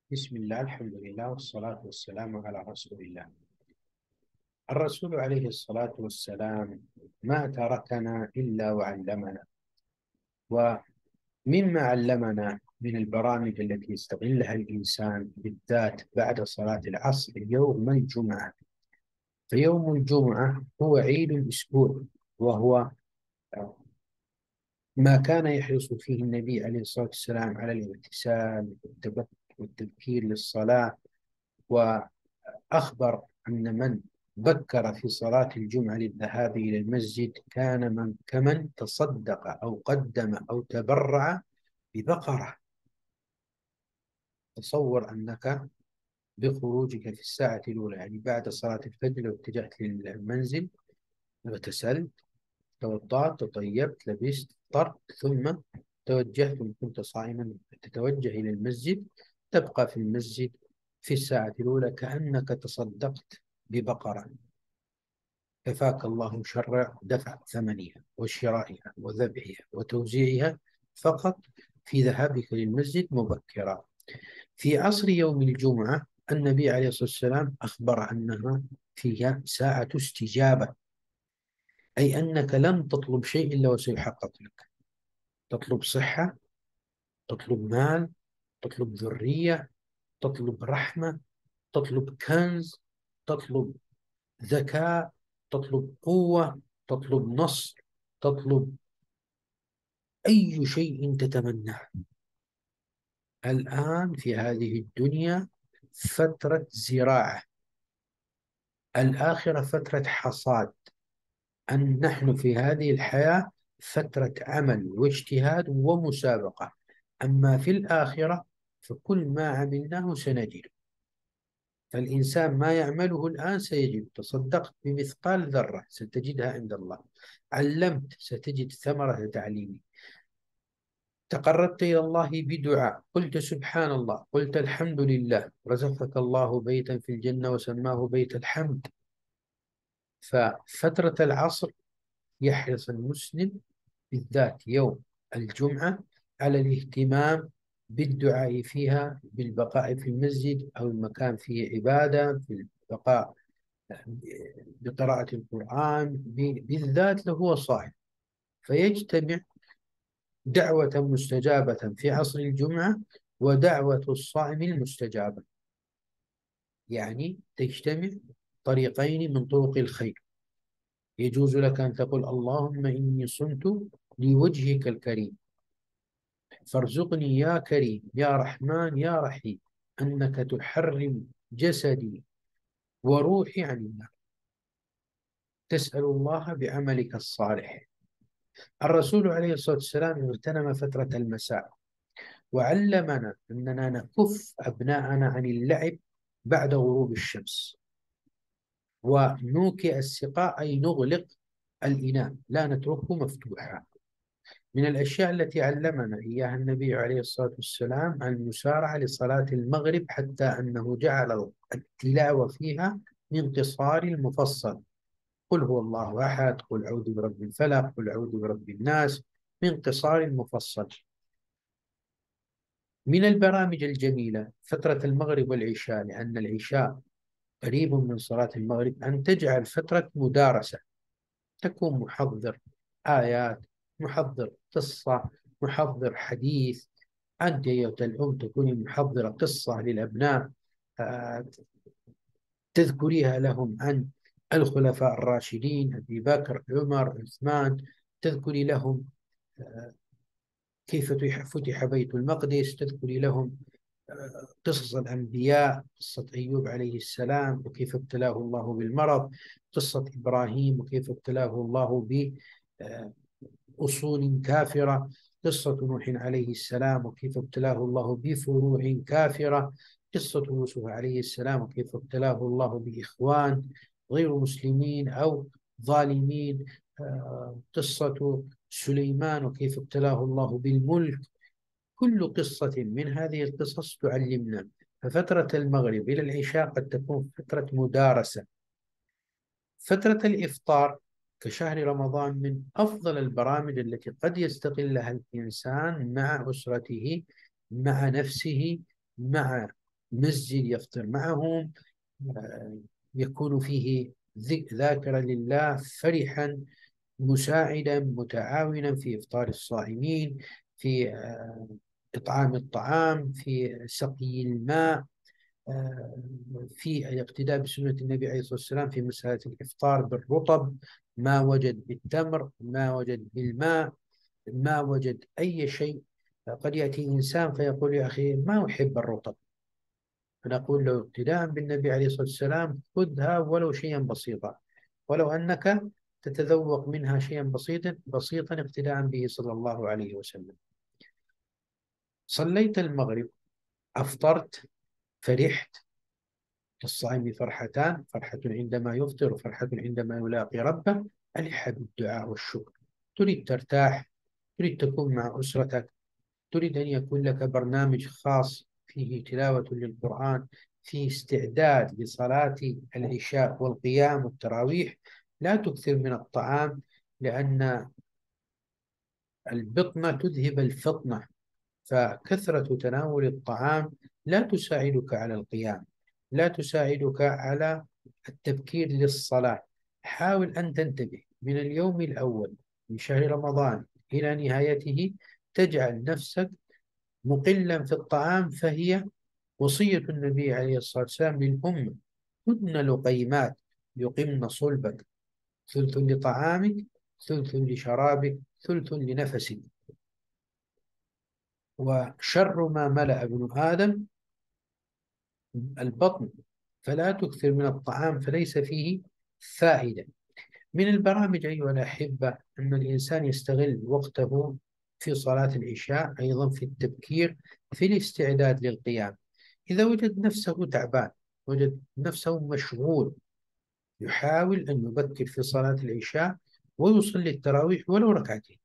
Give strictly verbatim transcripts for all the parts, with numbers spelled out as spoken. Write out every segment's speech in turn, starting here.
بسم الله، الحمد لله، والصلاة والسلام على رسول الله. الرسول عليه الصلاة والسلام ما تركنا إلا وعلمنا. ومما علمنا من البرامج التي يستغلها الإنسان بالذات بعد صلاة العصر يوم الجمعة. فيوم الجمعة هو عيد الأسبوع، وهو ما كان يحرص فيه النبي عليه الصلاة والسلام على الاغتسال والتبكر والتبكير للصلاة. أخبر أن من بكر في صلاة الجمعة للذهاب إلى المسجد كان من كمن تصدق أو قدم أو تبرع ببقرة. تصور أنك بخروجك في الساعة الأولى، يعني بعد صلاة الفجر، لو اتجهت للمنزل، اغتسلت، توضأت، تطيبت، لبست، فطرت، ثم توجهت، إن كنت صائما تتوجه إلى المسجد، تبقى في المسجد في الساعة الأولى كأنك تصدقت ببقرة. كفاك الله شر دفع ثمنها وشرائها وذبحها وتوزيعها فقط في ذهابك للمسجد مبكرا. في عصر يوم الجمعة النبي عليه الصلاة والسلام أخبر أنها فيها ساعة استجابة، أي أنك لن تطلب شيء إلا وسيحقق لك. تطلب صحة، تطلب مال، تطلب ذرية، تطلب رحمة، تطلب كنز، تطلب ذكاء، تطلب قوة، تطلب نصر، تطلب أي شيء تتمناه. الآن في هذه الدنيا فترة زراعة، الآخرة فترة حصاد. أن نحن في هذه الحياة فترة عمل واجتهاد ومسابقة. أما في الآخرة فكل ما عملناه سنجد. فالإنسان ما يعمله الآن سيجد. تصدقت بمثقال ذرة ستجدها عند الله. علمت ستجد ثمرة تعليمك. تقربت إلى الله بدعاء، قلت سبحان الله، قلت الحمد لله، رزقك الله بيتا في الجنة وسماه بيت الحمد. ففترة العصر يحرص المسلم بالذات يوم الجمعة على الاهتمام بالدعاء فيها، بالبقاء في المسجد أو المكان فيه عبادة، في البقاء بقراءة القرآن، بالذات له صائم. فيجتمع دعوة مستجابة في عصر الجمعة ودعوة الصائم المستجابة، يعني تجتمع طريقين من طرق الخير. يجوز لك أن تقول اللهم إني صمت لوجهك الكريم فارزقني يا كريم يا رحمن يا رحيم أنك تحرم جسدي وروحي عن النار. تسأل الله بعملك الصالح. الرسول عليه الصلاة والسلام اغتنم فترة المساء وعلمنا أننا نكف أبناءنا عن اللعب بعد غروب الشمس، ونوكئ السقاء أي نغلق الإناء، لا نتركه مفتوحا. من الأشياء التي علمنا إياها النبي عليه الصلاة والسلام المسارعة لصلاة المغرب، حتى أنه جعل التلاوة فيها من قصار المفصل. قل هو الله أحد، قل أعوذ برب الفلق، قل أعوذ برب الناس، من قصار المفصل. من البرامج الجميلة فترة المغرب والعشاء، لأن العشاء قريب من صلاة المغرب، أن تجعل فترة مدارسة. تكون محضر آيات، محضر قصة، محضر حديث. أنت أيها الأم تكوني محضرة قصة للأبناء، آه، تذكريها لهم عن الخلفاء الراشدين أبي بكر، عمر، عثمان. تذكري لهم آه، كيف فتح بيت المقدس. تذكري لهم قصص الأنبياء، قصة أيوب عليه السلام وكيف ابتلاه الله بالمرض، قصة إبراهيم وكيف ابتلاه الله بأصول كافرة، قصة نوح عليه السلام وكيف ابتلاه الله بفروع كافرة، قصة يوسف عليه السلام وكيف ابتلاه الله بإخوان غير مسلمين أو ظالمين، آه، قصة سليمان وكيف ابتلاه الله بالملك. كل قصة من هذه القصص تعلمنا. ففترة المغرب إلى العشاء قد تكون فترة مدارسة. فترة الإفطار كشهر رمضان من أفضل البرامج التي قد يستغلها الإنسان مع أسرته، مع نفسه، مع المسجد، يفطر معهم، آه، يكون فيه ذاكرا لله، فرحا، مساعدا، متعاونا في إفطار الصائمين، في آه، إطعام الطعام، في سقي الماء، آه، في الاقتداء بسنة النبي عليه الصلاة والسلام في مسألة الإفطار بالرطب، ما وجد بالتمر، ما وجد بالماء، ما وجد أي شيء. قد يأتي إنسان فيقول يا أخي ما أحب الرطب، فنقول له اقتداء بالنبي عليه الصلاة والسلام خذها ولو شيئا بسيطا، ولو أنك تتذوق منها شيئا بسيطا بسيطا اقتداء به صلى الله عليه وسلم. صليت المغرب، أفطرت، فرحت. للصائم فرحتان: فرحة عندما يفطر، وفرحة عندما يلاقي ربه. ألح بالدعاء والشكر. تريد ترتاح، تريد تكون مع أسرتك، تريد أن يكون لك برنامج خاص فيه تلاوة للقرآن، فيه استعداد لصلاة العشاء والقيام والتراويح. لا تكثر من الطعام، لأن البطنة تذهب الفطنة، فكثرة تناول الطعام لا تساعدك على القيام، لا تساعدك على التبكير للصلاة. حاول أن تنتبه من اليوم الأول من شهر رمضان إلى نهايته، تجعل نفسك مقلا في الطعام، فهي وصية النبي عليه الصلاة والسلام للأمة: هدن لقيمات يقمن صلبك، ثلث لطعامك، ثلث لشرابك، ثلث لنفسك. وشر ما ملأ ابن آدم البطن، فلا تكثر من الطعام فليس فيه فائدة. من البرامج أيها الأحبة أن الإنسان يستغل وقته في صلاة العشاء، أيضا في التبكير، في الاستعداد للقيام. إذا وجد نفسه تعبان، وجد نفسه مشغول، يحاول أن يبكر في صلاة العشاء ويصلي التراويح ولو ركعتين.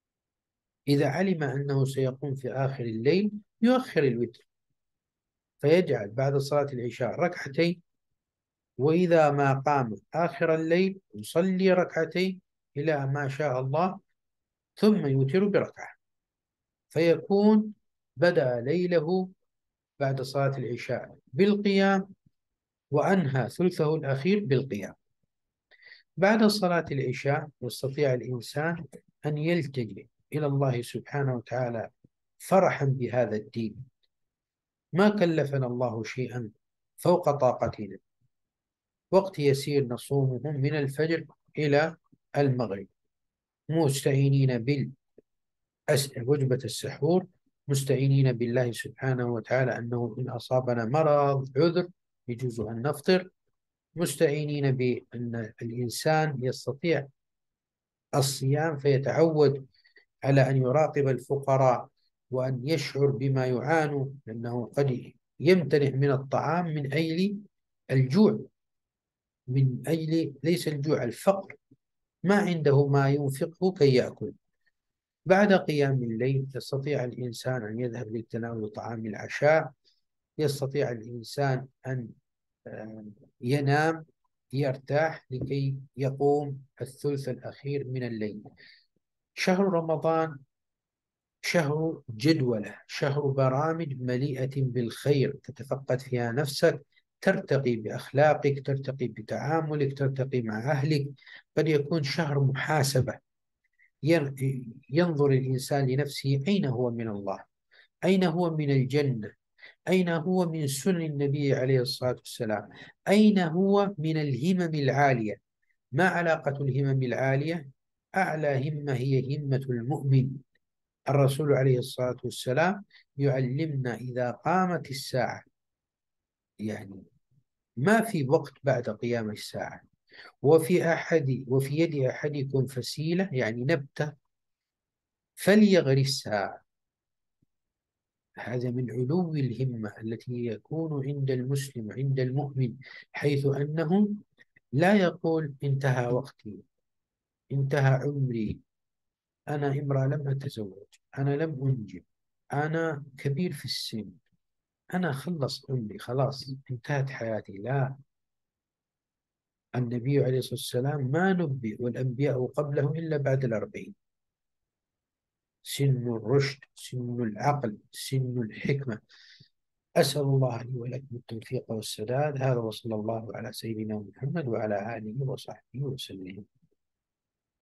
إذا علم أنه سيقوم في آخر الليل، يؤخر الوتر، فيجعل بعد صلاة العشاء ركعتين، وإذا ما قام آخر الليل يصلي ركعتين إلى ما شاء الله، ثم يوتر بركعة، فيكون بدأ ليله بعد صلاة العشاء بالقيام، وأنهى ثلثه الأخير بالقيام. بعد صلاة العشاء يستطيع الإنسان أن يلتجئ إلى الله سبحانه وتعالى فرحا بهذا الدين. ما كلفنا الله شيئا فوق طاقتنا، وقت يسير نصومه من الفجر إلى المغرب، مستعينين بالوجبة السحور، مستعينين بالله سبحانه وتعالى أنه إن أصابنا مرض عذر يجوز أن نفطر، مستعينين بأن الإنسان يستطيع الصيام فيتعود على أن يراقب الفقراء وأن يشعر بما يعانوا، لأنه قد يمتنع من الطعام من أجل الجوع، من أجل ليس الجوع، الفقر، ما عنده ما ينفقه كي يأكل. بعد قيام الليل يستطيع الإنسان أن يذهب لتناول طعام العشاء، يستطيع الإنسان أن آه، ينام، يرتاح لكي يقوم الثلث الأخير من الليل. شهر رمضان شهر جدولة، شهر برامج مليئة بالخير تتفقد فيها نفسك، ترتقي بأخلاقك، ترتقي بتعاملك، ترتقي مع أهلك. قد يكون شهر محاسبة، ينظر الإنسان لنفسه أين هو من الله، أين هو من الجنة، أين هو من سنن النبي عليه الصلاة والسلام، أين هو من الهمم العالية. ما علاقة الهمم العالية؟ أعلى همة هي همة المؤمن. الرسول عليه الصلاة والسلام يعلمنا إذا قامت الساعة، يعني ما في وقت بعد قيام الساعة، وفي أحد وفي يد أحدكم فسيلة، يعني نبتة، فليغرسها. هذا من علو الهمة التي يكون عند المسلم، عند المؤمن، حيث أنه لا يقول انتهى وقتي، انتهى عمري، أنا امرأة لم أتزوج، أنا لم أنجب، أنا كبير في السن، أنا خلص عمري خلاص انتهت حياتي. لا، النبي عليه الصلاة والسلام ما نبئ والأنبياء قبله إلا بعد الأربعين. سن الرشد، سن العقل، سن الحكمة. أسأل الله لي ولكم التوفيق والسداد. هذا وصلى الله على سيدنا محمد وعلى آله وصحبه وسلم.